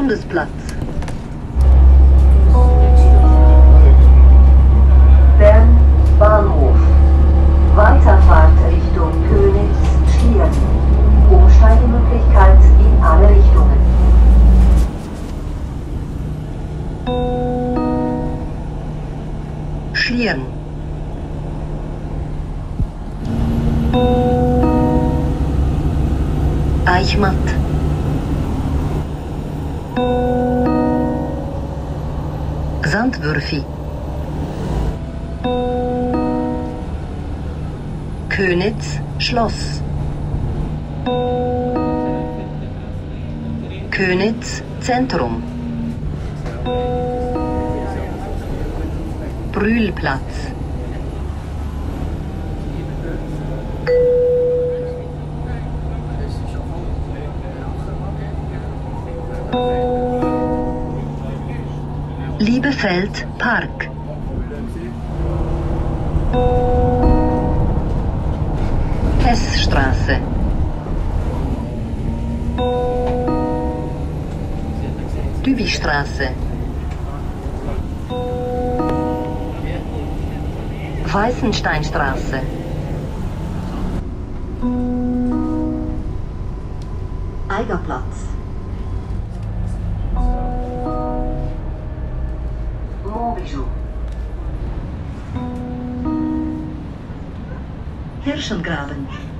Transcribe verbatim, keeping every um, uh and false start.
Bundesplatz. Bern Bahnhof. Weiterfahrt Richtung Königs-Schlieren. Umsteigemöglichkeit in alle Richtungen. Schlieren. Eichmatt. Sandwürfi. Könitz Schloss. Könitz Zentrum. Brühlplatz. Liebefeld Park. Hessstraße. Dübistraße. Weißensteinstraße. Eigerplatz. Montbijou. Hirschengraben.